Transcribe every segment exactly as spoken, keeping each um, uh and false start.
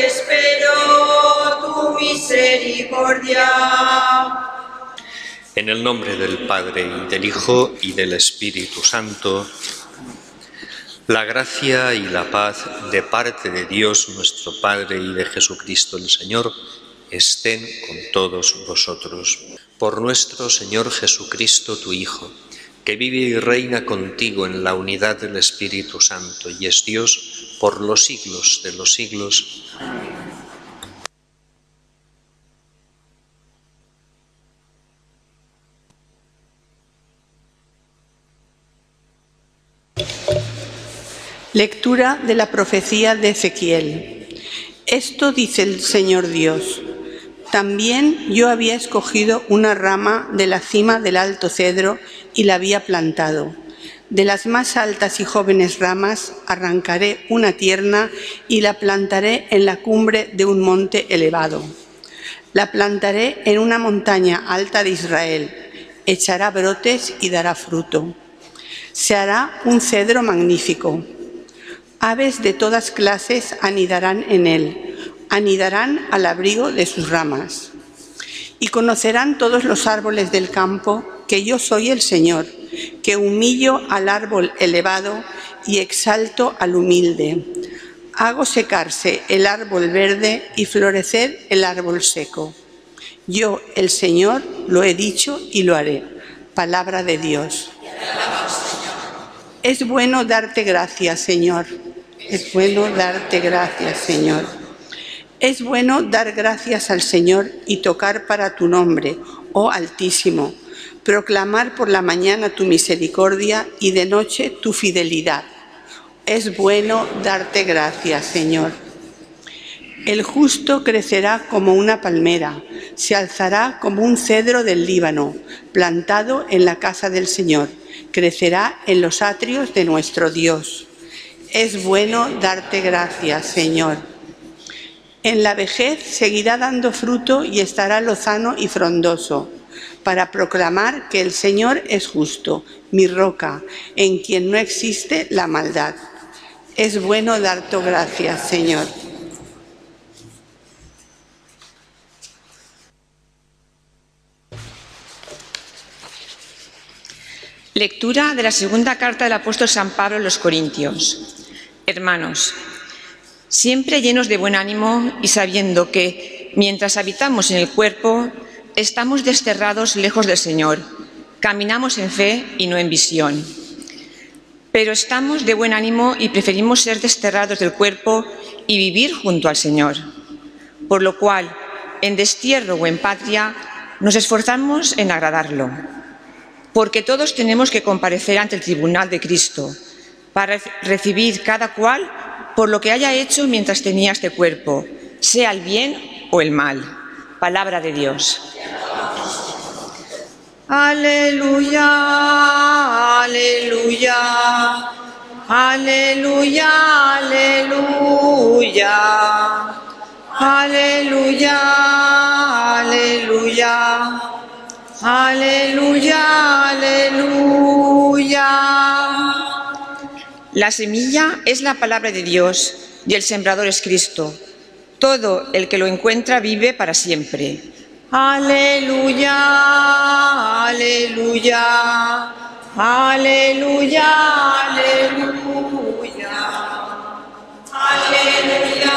espero tu misericordia. En el nombre del Padre, y del Hijo, y del Espíritu Santo, la gracia y la paz de parte de Dios nuestro Padre y de Jesucristo el Señor estén con todos vosotros. Por nuestro Señor Jesucristo, tu Hijo, que vive y reina contigo en la unidad del Espíritu Santo y es Dios por los siglos de los siglos. Amén. Lectura de la profecía de Ezequiel. Esto dice el Señor Dios: también yo había escogido una rama de la cima del alto cedro y la había plantado. De las más altas y jóvenes ramas arrancaré una tierna y la plantaré en la cumbre de un monte elevado. La plantaré en una montaña alta de Israel, echará brotes y dará fruto. Se hará un cedro magnífico. Aves de todas clases anidarán en él, anidarán al abrigo de sus ramas. Y conocerán todos los árboles del campo que yo soy el Señor, que humillo al árbol elevado y exalto al humilde. Hago secarse el árbol verde y florecer el árbol seco. Yo, el Señor, lo he dicho y lo haré. Palabra de Dios. Es bueno darte gracias, Señor. Es bueno darte gracias, Señor. Es bueno dar gracias al Señor y tocar para tu nombre, oh Altísimo, proclamar por la mañana tu misericordia y de noche tu fidelidad. Es bueno darte gracias, Señor. El justo crecerá como una palmera, se alzará como un cedro del Líbano, plantado en la casa del Señor, crecerá en los atrios de nuestro Dios. Es bueno darte gracias, Señor. En la vejez seguirá dando fruto y estará lozano y frondoso, para proclamar que el Señor es justo, mi roca, en quien no existe la maldad. Es bueno darte gracias, Señor. Lectura de la segunda carta del apóstol San Pablo a los Corintios. Hermanos, siempre llenos de buen ánimo y sabiendo que, mientras habitamos en el cuerpo, estamos desterrados lejos del Señor, caminamos en fe y no en visión. Pero estamos de buen ánimo y preferimos ser desterrados del cuerpo y vivir junto al Señor. Por lo cual, en destierro o en patria, nos esforzamos en agradarlo. Porque todos tenemos que comparecer ante el tribunal de Cristo, para recibir cada cual por lo que haya hecho mientras tenía este cuerpo, sea el bien o el mal. Palabra de Dios. Aleluya, aleluya, aleluya, aleluya, aleluya, aleluya. Aleluya, aleluya. La semilla es la palabra de Dios y el sembrador es Cristo. Todo el que lo encuentra vive para siempre. Aleluya, aleluya, aleluya, aleluya, aleluya.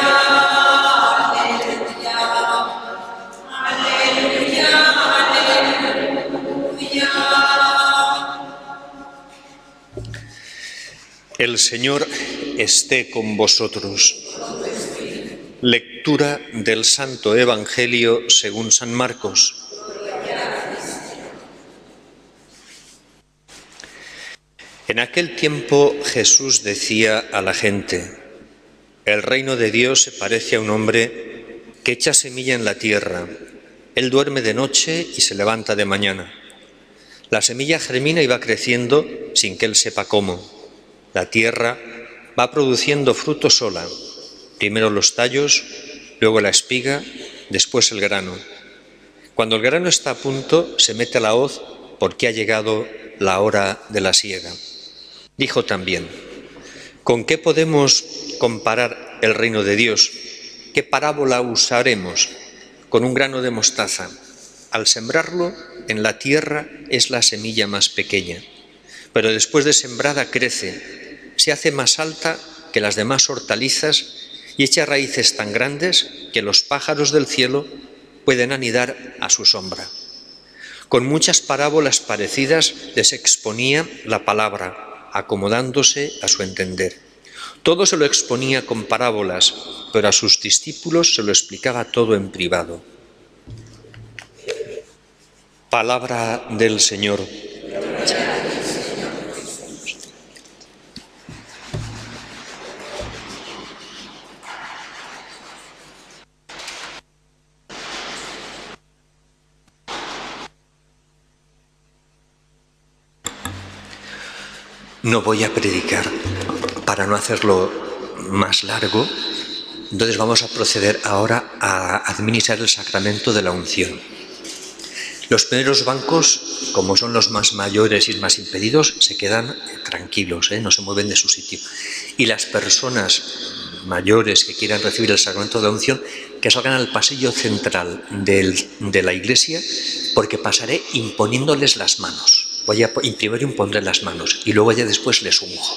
El Señor esté con vosotros. Lectura del Santo Evangelio según San Marcos. En aquel tiempo Jesús decía a la gente: el reino de Dios se parece a un hombre que echa semilla en la tierra. Él duerme de noche y se levanta de mañana. La semilla germina y va creciendo sin que él sepa cómo. La tierra va produciendo fruto sola, primero los tallos, luego la espiga, después el grano. Cuando el grano está a punto, se mete la hoz porque ha llegado la hora de la siega. Dijo también: ¿con qué podemos comparar el reino de Dios? ¿Qué parábola usaremos? Con un grano de mostaza. Al sembrarlo en la tierra es la semilla más pequeña, pero después de sembrada crece, se hace más alta que las demás hortalizas y echa raíces tan grandes que los pájaros del cielo pueden anidar a su sombra. Con muchas parábolas parecidas les exponía la palabra, acomodándose a su entender. Todo se lo exponía con parábolas, pero a sus discípulos se lo explicaba todo en privado. Palabra del Señor. No voy a predicar para no hacerlo más largo, entonces vamos a proceder ahora a administrar el sacramento de la unción. Los primeros bancos, como son los más mayores y más impedidos, se quedan tranquilos, ¿eh? No se mueven de su sitio. Y las personas mayores que quieran recibir el sacramento de la unción, que salgan al pasillo central del, de la iglesia, porque pasaré imponiéndoles las manos. Voy a primero impondré las manos y luego ya después les unjo.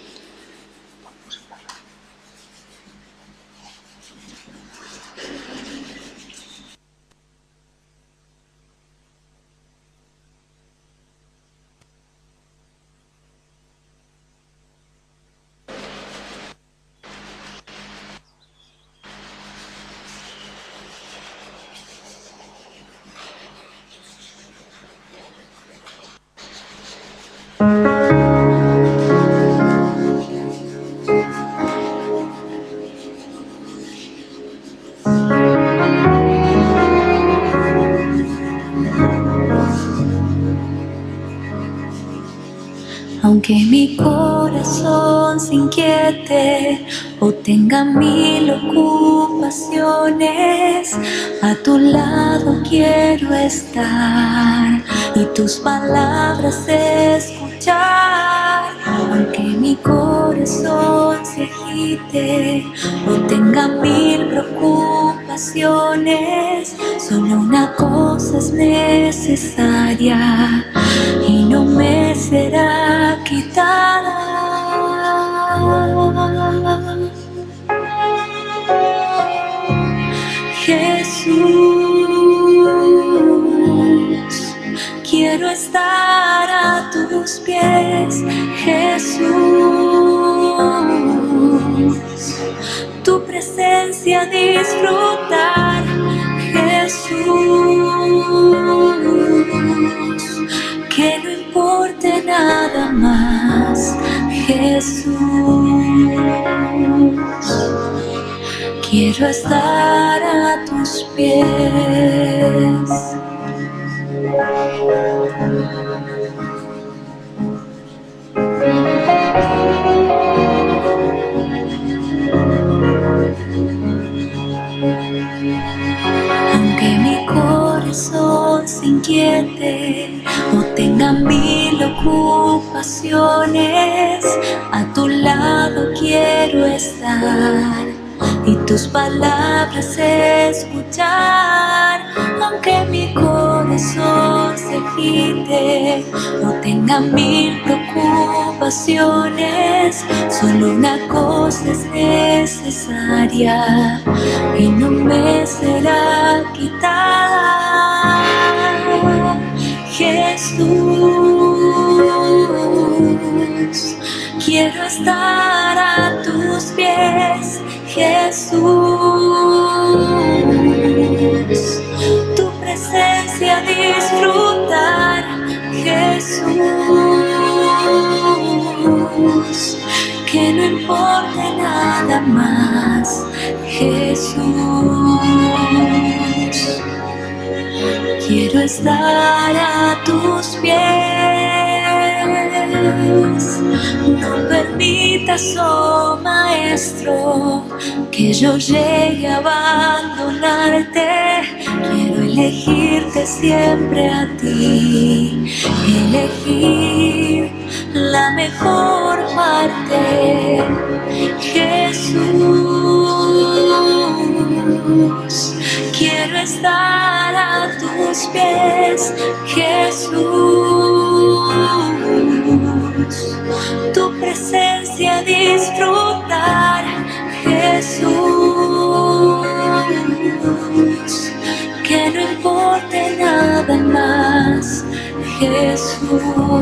Aunque mi corazón se inquiete o tenga mil ocupaciones, a tu lado quiero estar y tus palabras escuchar. Aunque mi corazón se agite o tenga mil preocupaciones, solo una cosa es necesaria y no me será quitada. Jesús, quiero estar a tus pies. Jesús, tu presencia disfrutar. Jesús, que no importe nada más. Jesús, quiero estar a tus pies. Aunque mi corazón se inquiete o tenga mil ocupaciones, a tu lado quiero estar y tus palabras escuchar. Aunque mi corazón se agite o tenga mil preocupaciones, solo una cosa es necesaria y no me será quitada. Jesús, quiero estar a tus pies. Jesús, tu presencia disfrutar. Jesús, que no importe nada más. Jesús, quiero estar a tus pies. No permitas, oh Maestro, que yo llegue a abandonarte. Quiero elegirte siempre a ti, elegir la mejor parte. Jesús, Jesús, quiero estar a tus pies, Jesús, tu presencia disfrutar, Jesús, que no importe nada más, Jesús,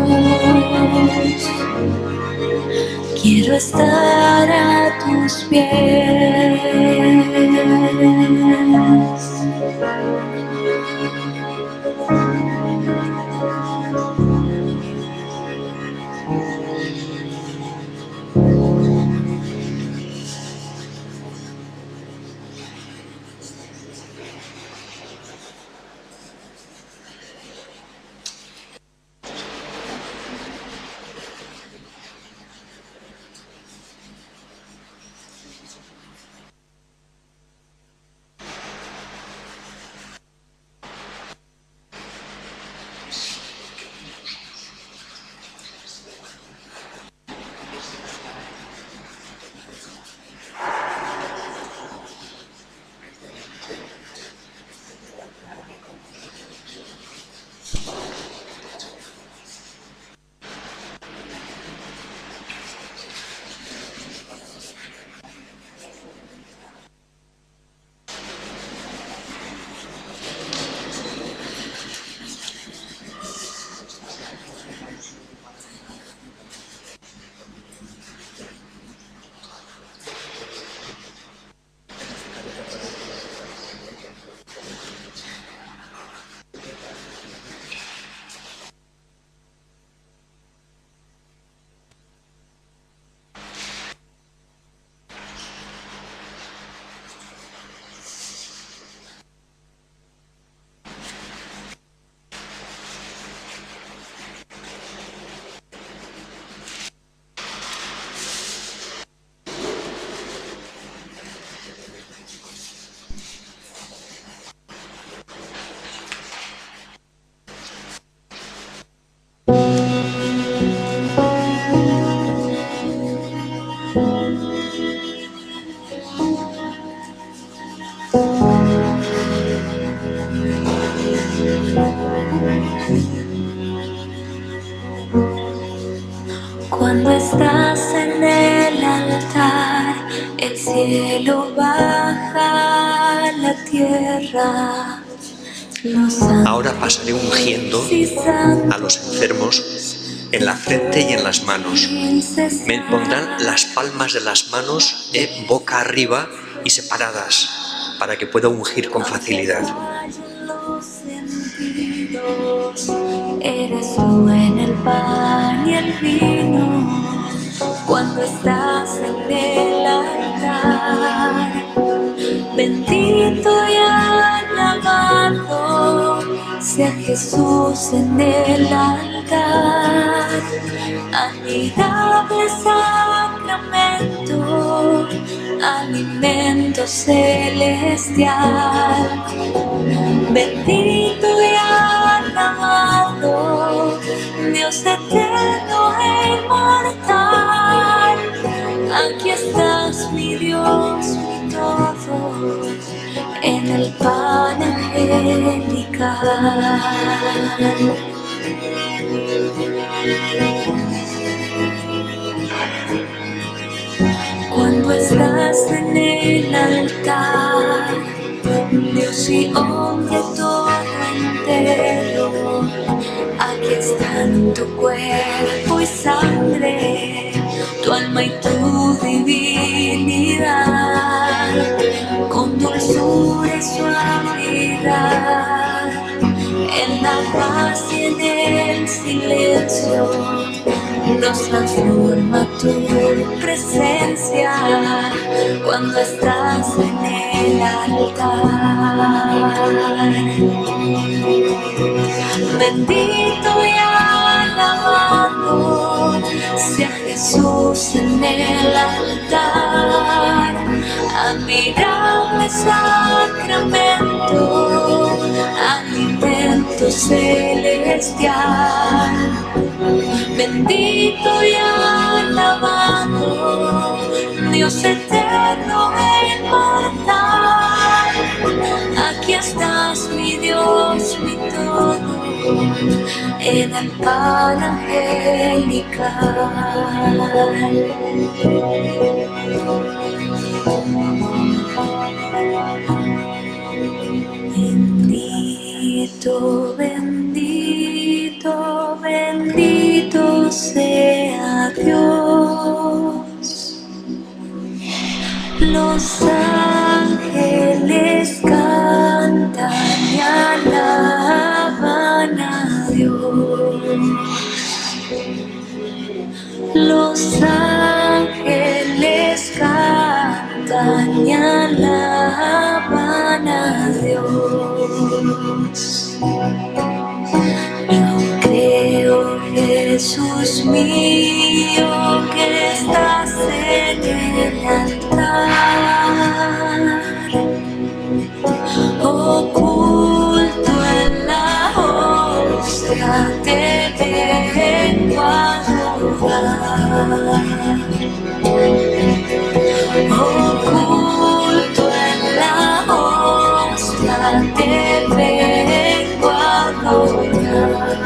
quiero estar a tus pies. Cuando estás en el altar, el cielo baja a la tierra. Ahora pasaré ungiendo a los enfermos en la frente y en las manos. Me pondrán las palmas de las manos eh, boca arriba y separadas para que pueda ungir con facilidad. Eres tú en el pan y el vino, cuando estás en el altar. Bendito y alabado sea Jesús en el altar. Admirable sacramento, alimento celestial. Bendito y alabado, Dios eterno e inmortal. Aquí estás, mi Dios, mi todo, en el pan angelical. Cuando estás en el altar, Dios y hombre todo entero, aquí están tu cuerpo y sangre, tu alma y tu divinidad, con dulzura y suavidad, en la paz y en el silencio, nos transforma tu presencia cuando estás en el altar. Bendito y alabado sea Jesús en el altar. Admirable sacramento, alimento celestial. Bendito y alabado, Dios eterno e inmortal. estás, mi Dios, mi todo, en el pan angelical. Bendito, bendito, bendito sea Dios. Los ángeles cantan y alaban a Dios. Los ángeles cantan y alaban a Dios. Yo creo, Jesús mío, que estás en el altar, oculto en la hostia, te vengo a adorar. Oculto en la hostia, te vengo a adorar.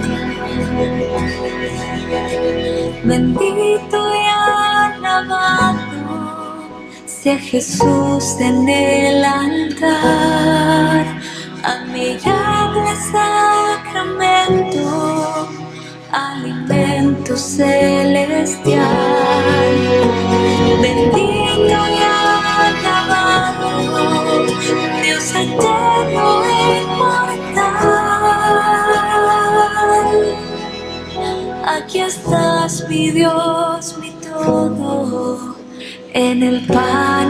Bendito y alabado sea Jesús en el altar, admirable sacramento, alimento celestial. Bendito y alabado, Dios eterno e inmortal. Aquí estás, mi Dios, mi todo, en el pan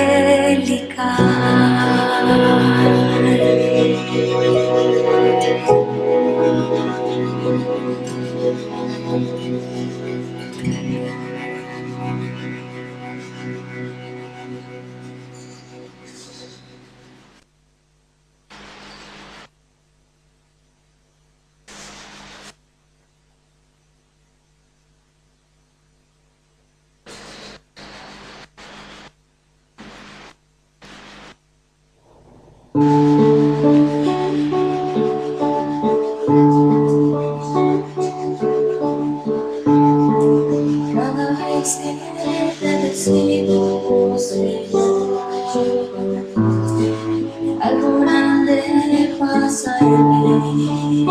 Cada vez que te recibo, Señor, algo grande pasa en mí.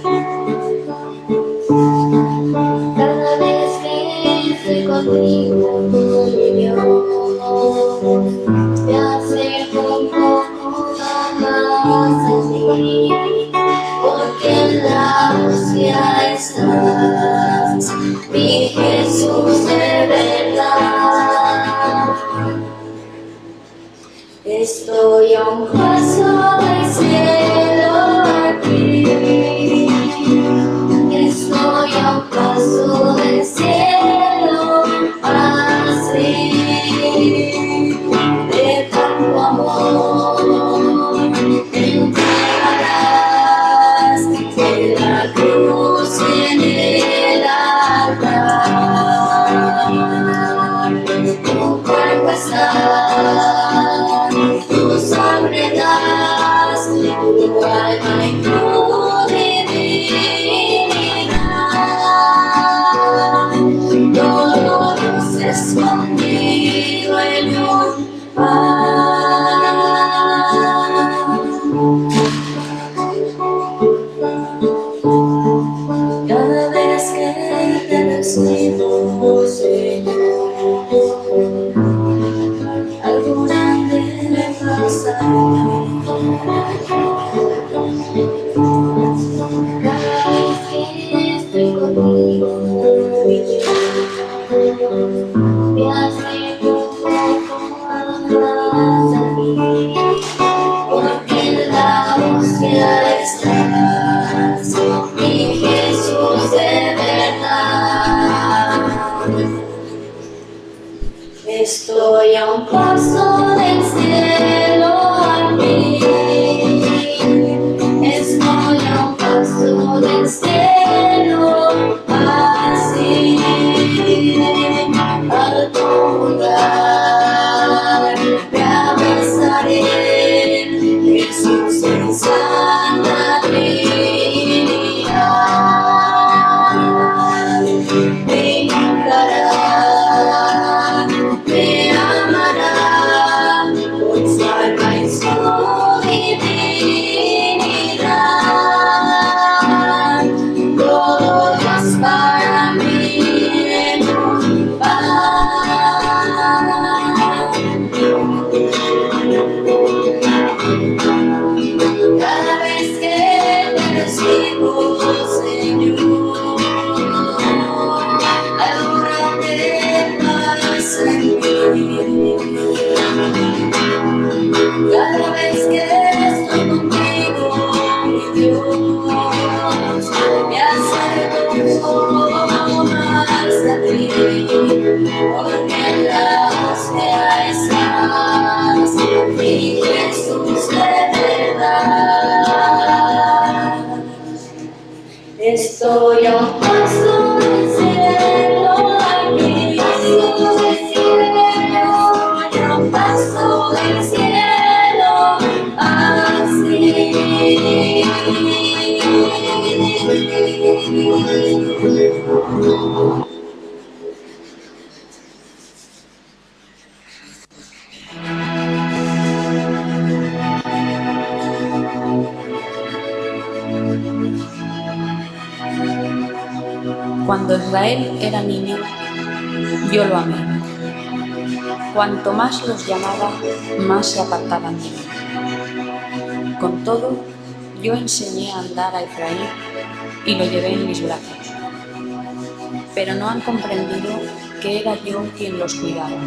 Cada vez que estoy contigo, mi Dios, te acerco un poco más de ti, porque en la hostia estás, mi Jesús de verdad. Estoy a un paso del cielo aquí, estoy a un paso del cielo así, de tanto amor te entregarás de la cruz en el altar. Tu cuerpo está, tu sangre das, tu alma y tu divinidad, todos escondido en un pan. Cada vez que te recibo, Señor, algo grande me pasa a mí. Cada vez que estoy contigo, me acerco un poco más a ti, porque en la hostia estás, mi Jesús de verdad. Estoy a un paso del cielo aquí, estoy a un paso del cielo así, Estoy a un paso del cielo, aquí paso del cielo, a un paso del cielo, así. Cuando Israel era niño, yo lo amé. Cuanto más los llamaba, más se apartaban de mí. Con todo, yo enseñé a andar a Efraín y lo llevé en mis brazos. Pero no han comprendido que era yo quien los cuidaba.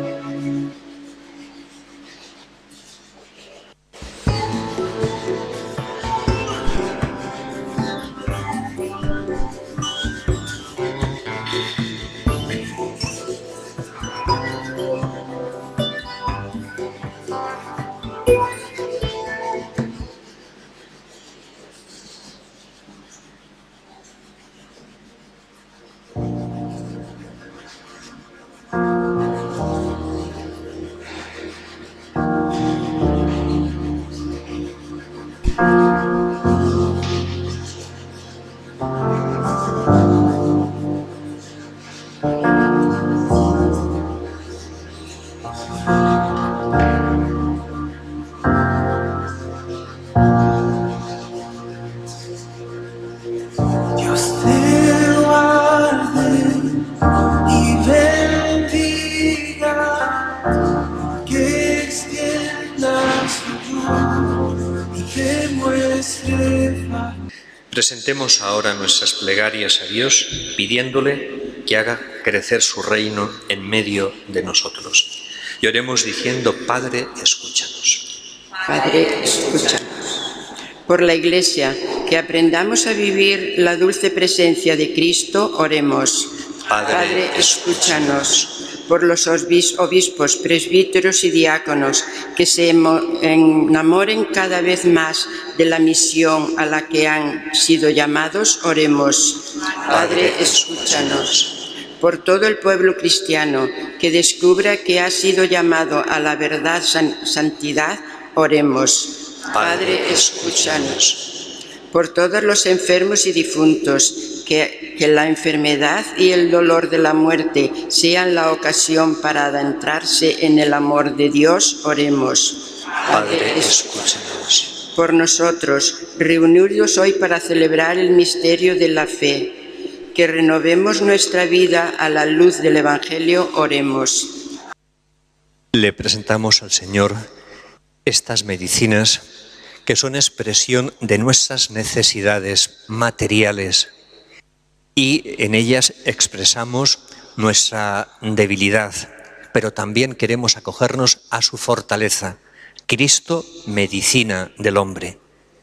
Presentemos ahora nuestras plegarias a Dios, pidiéndole que haga crecer su reino en medio de nosotros. Y oremos diciendo: Padre, escúchanos. Padre, escúchanos. Por la Iglesia, que aprendamos a vivir la dulce presencia de Cristo, oremos. Padre, Padre, escúchanos. Por los obispos, presbíteros y diáconos, que se enamoren cada vez más de la misión a la que han sido llamados, oremos. Padre, escúchanos. Por todo el pueblo cristiano, que descubra que ha sido llamado a la verdad san santidad, oremos. Padre, escúchanos. Por todos los enfermos y difuntos, que, que la enfermedad y el dolor de la muerte sean la ocasión para adentrarse en el amor de Dios, oremos. Padre, escúchanos. Por nosotros, reunidos hoy para celebrar el misterio de la fe, que renovemos nuestra vida a la luz del Evangelio, oremos. Le presentamos al Señor estas medicinas que son expresión de nuestras necesidades materiales, y en ellas expresamos nuestra debilidad, pero también queremos acogernos a su fortaleza. Cristo, medicina del hombre.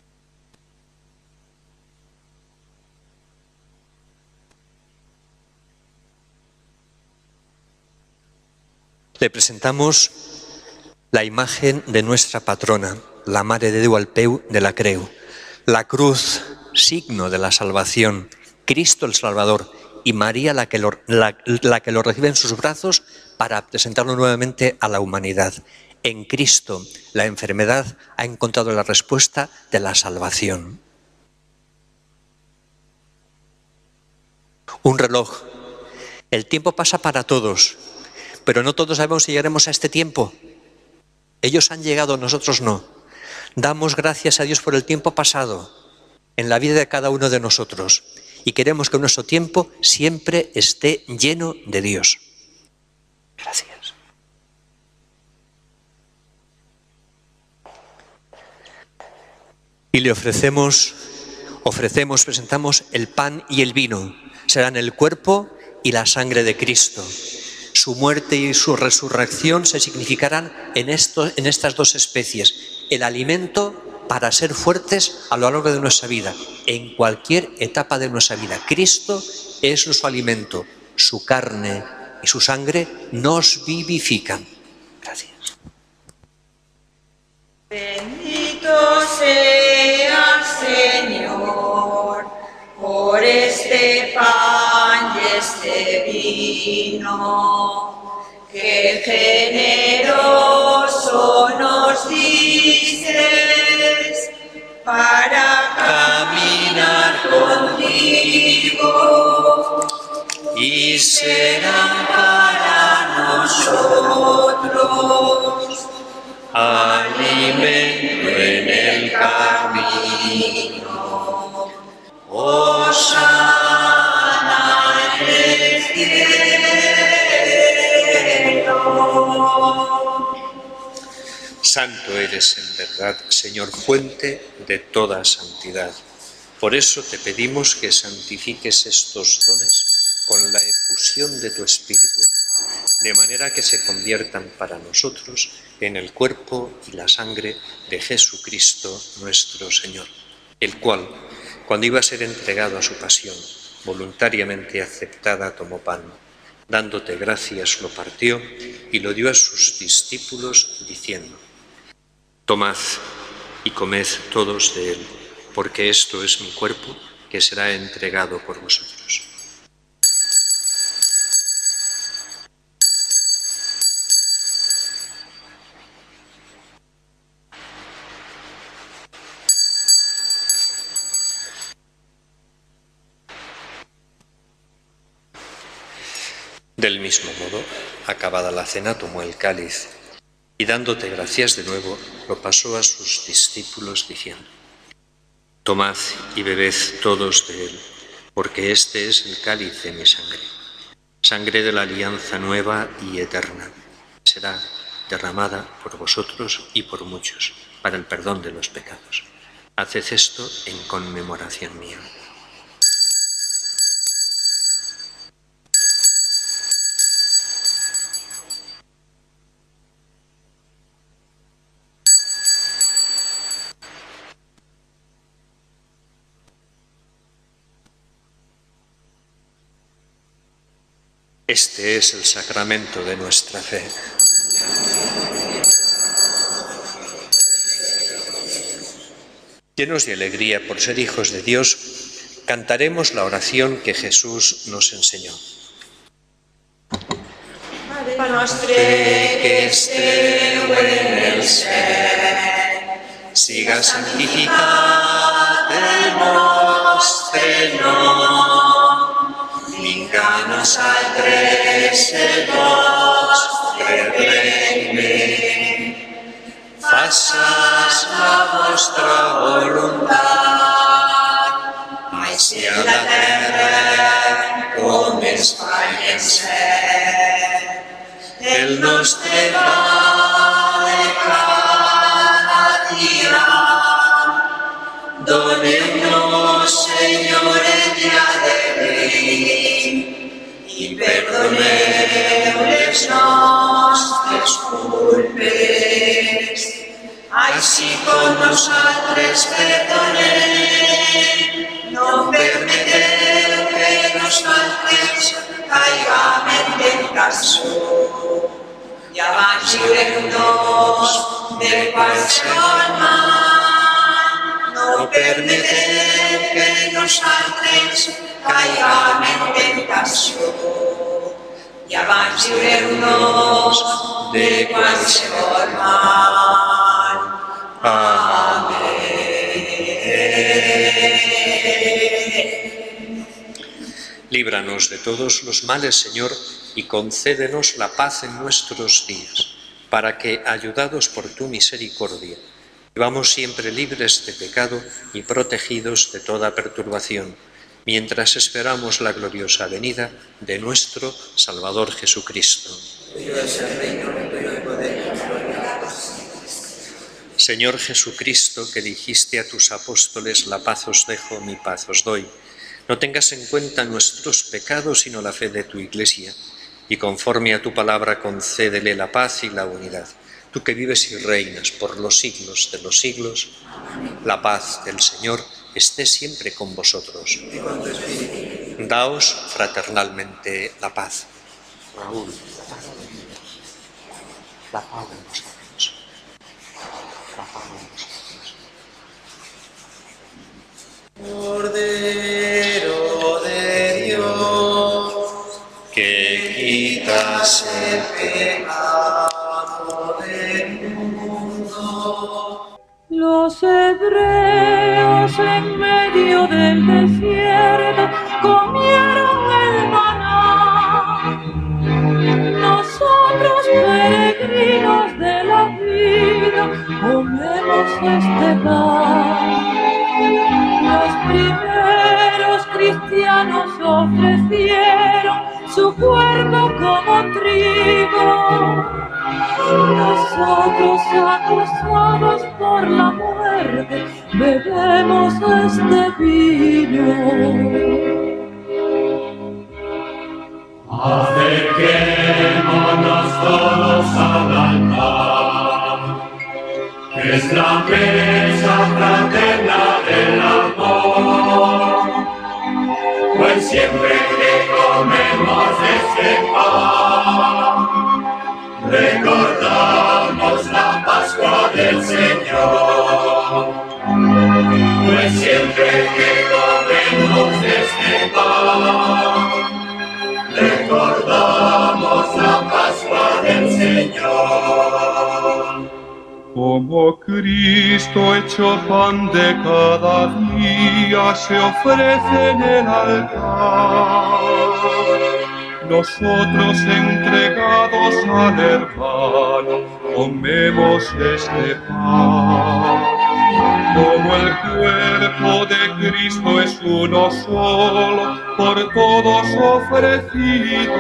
Le presentamos la imagen de nuestra patrona, la Mare de Déu al peu de la Creu, la cruz, signo de la salvación, Cristo el Salvador, y María la que, lo, la, la que lo recibe en sus brazos para presentarlo nuevamente a la humanidad. En Cristo la enfermedad ha encontrado la respuesta de la salvación. Un reloj. El tiempo pasa para todos, pero no todos sabemos si llegaremos a este tiempo. Ellos han llegado, nosotros no. Damos gracias a Dios por el tiempo pasado en la vida de cada uno de nosotros. Y queremos que nuestro tiempo siempre esté lleno de Dios. Gracias. Y le ofrecemos, ofrecemos, presentamos el pan y el vino. Serán el cuerpo y la sangre de Cristo. Su muerte y su resurrección se significarán en, esto, en estas dos especies. El alimento para ser fuertes a lo largo de nuestra vida, en cualquier etapa de nuestra vida. Cristo es nuestro alimento, su carne y su sangre nos vivifican. Gracias. Bendito sea, Señor, por este pan y este vino, que generoso nos dices para caminar contigo y serán para nosotros alimento en el camino. Hosana en el cielo. Santo eres en verdad, Señor, fuente de toda santidad. Por eso te pedimos que santifiques estos dones con la efusión de tu Espíritu, de manera que se conviertan para nosotros en el cuerpo y la sangre de Jesucristo nuestro Señor, el cual, cuando iba a ser entregado a su pasión, voluntariamente aceptada, tomó pan, dándote gracias, lo partió y lo dio a sus discípulos, diciendo: tomad y comed todos de él, porque esto es mi cuerpo, que será entregado por vosotros. Del mismo modo, acabada la cena, tomó el cáliz y, dándote gracias de nuevo, lo pasó a sus discípulos, diciendo: tomad y bebed todos de él, porque este es el cáliz de mi sangre, sangre de la alianza nueva y eterna, que será derramada por vosotros y por muchos, para el perdón de los pecados. Haced esto en conmemoración mía. Este es el sacramento de nuestra fe. Llenos de alegría por ser hijos de Dios, cantaremos la oración que Jesús nos enseñó. Padre nostre que esteu en el cel, Siga santificat el vostre nom. Vinga a nosaltres el vostre regne. Faça's la vostra voluntat, així a la terra com es fa en cel. El nostre pa de cada dia, dónem-nos, Senyor, el dia d'avui, i perdoneu les nostres culpes, així com nosaltres perdonem. No permeteu que nosaltres caigam en tentació, i abans lliureu-nos de qualsevol mal. No permeteu que nosaltres caigam en tentació, i abans lliureu-nos de qualsevol mal. Amén. Líbranos de todos los males, Señor, y concédenos la paz en nuestros días, para que, ayudados por tu misericordia, vivamos siempre libres de pecado y protegidos de toda perturbación, mientras esperamos la gloriosa venida de nuestro Salvador Jesucristo. Señor Jesucristo, que dijiste a tus apóstoles: la paz os dejo, mi paz os doy, no tengas en cuenta nuestros pecados, sino la fe de tu Iglesia, y conforme a tu palabra concédele la paz y la unidad. Tú que vives y reinas por los siglos de los siglos, la paz del Señor esté siempre con vosotros. Daos fraternalmente la paz. Raúl, la paz en vosotros. La paz en vosotros. Cordero que quitas el pecado del mundo. Los hebreos en medio del desierto comieron el maná. Nosotros, peregrinos de la vida, comemos este pan. Los primeros cristianos ofrecieron su cuerpo como trigo. Nosotros, acosados por la muerte, bebemos este vino. Acerquémonos todos al altar, que es la mesa fraterna del amor. Pues siempre que comemos este pan, recordamos la Pascua del Señor. Pues siempre que comemos este pan, recordamos la Pascua del Señor. Como Cristo hecho pan de cada día se ofrece en el altar, nosotros entregados al hermano comemos este pan. Como el cuerpo de Cristo es uno solo, por todos ofrecido,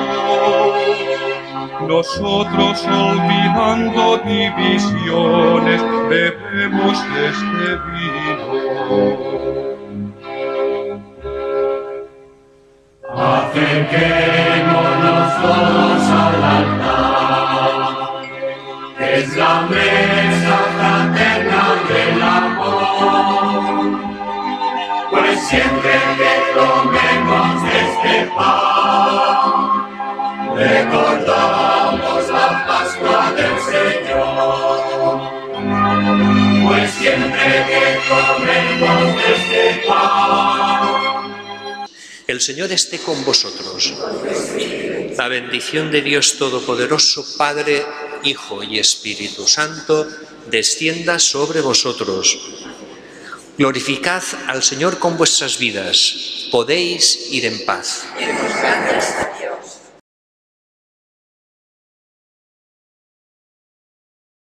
nosotros olvidando divisiones bebemos este vino. Acerquémonos todos al altar, que es la mesa fraterna del amor. Pues siempre que comemos este pan, recordamos la Pascua del Señor. Pues siempre que comemos este pan, El Señor esté con vosotros. La bendición de Dios Todopoderoso, Padre, Hijo y Espíritu Santo, descienda sobre vosotros. Glorificad al Señor con vuestras vidas. Podéis ir en paz.